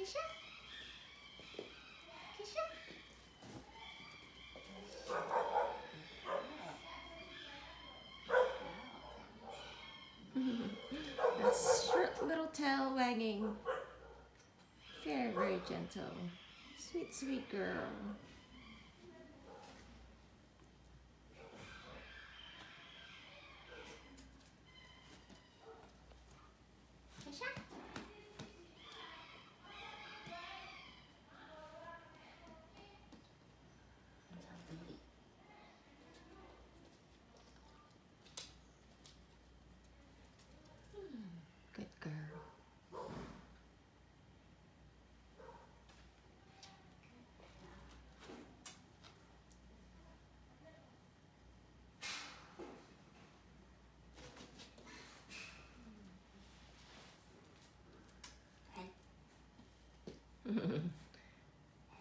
Kisha? Kisha? A short little tail wagging. Very, very gentle. Sweet, sweet girl. Kisha? Good girl. Hey.